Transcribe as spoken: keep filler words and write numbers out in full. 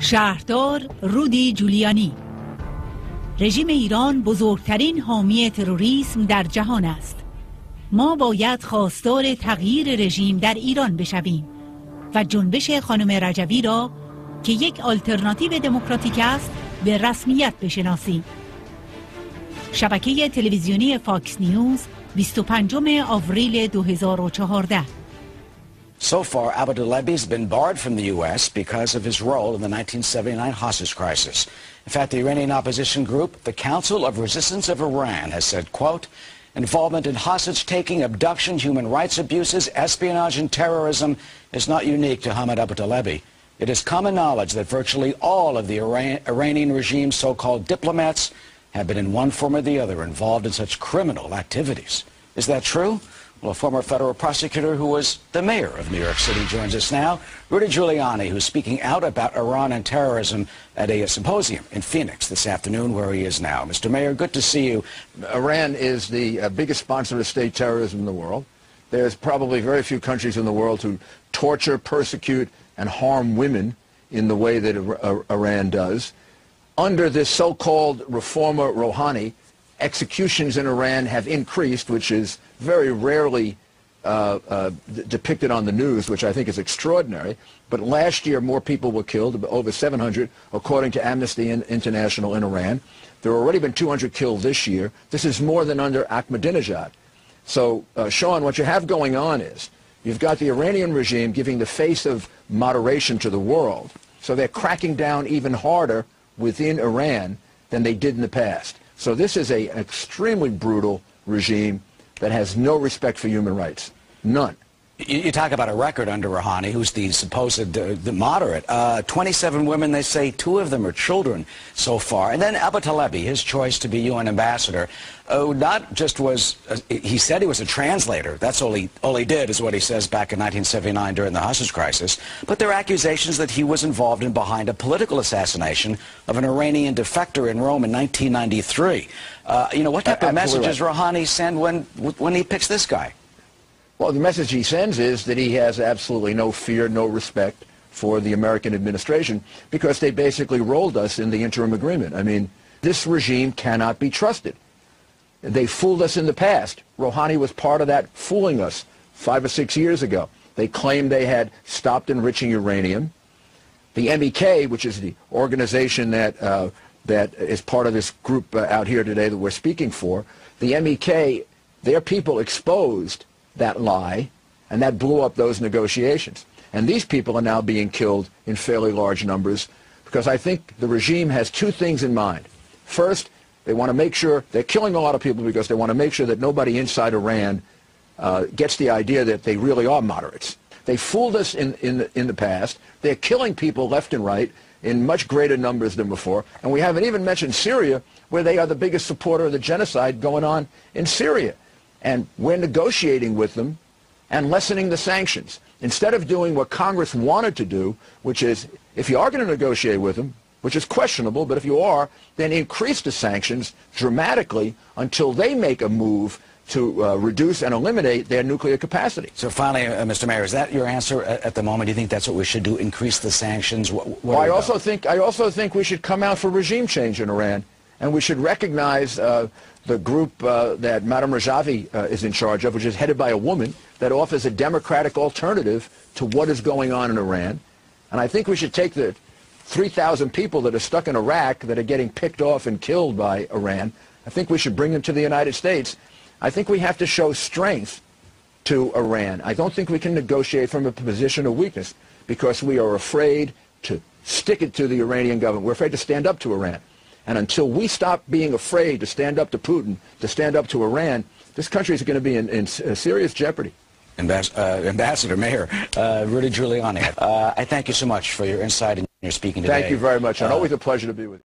شهردار رودی جولیانی: رژیم ایران بزرگترین حامی تروریسم در جهان است. ما باید خواستار تغییر رژیم در ایران بشویم و جنبش خانم رجوی را که یک آلترناتیو دموکراتیک است به رسمیت بشناسیم. شبکه تلویزیونی فاکس نیوز بیست و پنجم آوریل دو هزار و چهارده. So far, Abdulabi has been barred from the U S because of his role in the nineteen seventy-nine hostage crisis. In fact, the Iranian opposition group, the Council of Resistance of Iran, has said, quote, involvement in hostage-taking, abduction, human rights abuses, espionage, and terrorism is not unique to Hamid Abdulabi. It is common knowledge that virtually all of the Iran Iranian regime's so-called diplomats have been in one form or the other involved in such criminal activities. Is that true? Well, a former federal prosecutor who was the mayor of New York City joins us now. Rudy Giuliani, who's speaking out about Iran and terrorism at a symposium in Phoenix this afternoon, where he is now. Mister Mayor, good to see you. Iran is the uh, biggest sponsor of state terrorism in the world. There's probably very few countries in the world who torture, persecute, and harm women in the way that Iran does. Under this so-called reformer Rouhani, executions in Iran have increased, which is very rarely uh, uh, depicted on the news, which I think is extraordinary. But last year, more people were killed, over seven hundred, according to Amnesty International in Iran. There have already been two hundred killed this year. This is more than under Ahmadinejad. So, uh, Sean, what you have going on is you've got the Iranian regime giving the face of moderation to the world. So they're cracking down even harder within Iran than they did in the past. So this is a, an extremely brutal regime that has no respect for human rights. None. You, you talk about a record under Rouhani, who's the supposed uh, the moderate. Uh, twenty-seven women, they say two of them are children so far. And then Abdulabi, his choice to be U N ambassador, uh, not just was, uh, he said he was a translator. That's all he, all he did, is what he says back in nineteen seventy-nine during the hostage crisis. But there are accusations that he was involved in behind a political assassination of an Iranian defector in Rome in nineteen ninety-three. Uh, you know, what type uh, of messages right. Rouhani send when, when he picks this guy? Well, the message he sends is that he has absolutely no fear, no respect for the American administration, because they basically rolled us in the interim agreement. I mean, this regime cannot be trusted. They fooled us in the past. Rouhani was part of that, fooling us five or six years ago. They claimed they had stopped enriching uranium. The M E K, which is the organization that, uh, that is part of this group uh, out here today that we're speaking for, the M E K, their people exposed that lie, and that blew up those negotiations. And these people are now being killed in fairly large numbers, because I think the regime has two things in mind. First, they want to make sure, they're killing a lot of people because they want to make sure that nobody inside Iran uh, gets the idea that they really are moderates. They fooled us in, in, the, in the past. They're killing people left and right in much greater numbers than before. And we haven't even mentioned Syria, where they are the biggest supporter of the genocide going on in Syria. And we're negotiating with them and lessening the sanctions. Instead of doing what Congress wanted to do, which is, if you are going to negotiate with them, which is questionable, but if you are, then increase the sanctions dramatically until they make a move to uh, reduce and eliminate their nuclear capacity. So finally, uh, Mister Mayor, is that your answer at, at the moment? Do you think that's what we should do, increase the sanctions? What, what well, I also think I also think we should come out for regime change in Iran, and we should recognize uh, the group uh, that Madame Rajavi uh, is in charge of, which is headed by a woman, that offers a democratic alternative to what is going on in Iran. And I think we should take the three thousand people that are stuck in Iraq that are getting picked off and killed by Iran, I think we should bring them to the United States. I think we have to show strength to Iran. I don't think we can negotiate from a position of weakness, because we are afraid to stick it to the Iranian government. We're afraid to stand up to Iran. And until we stop being afraid to stand up to Putin, to stand up to Iran, this country is going to be in, in serious jeopardy. Ambas uh, Ambassador, Mayor uh, Rudy Giuliani, uh, I thank you so much for your insight and your speaking today. Thank you very much, and uh, always a pleasure to be with you.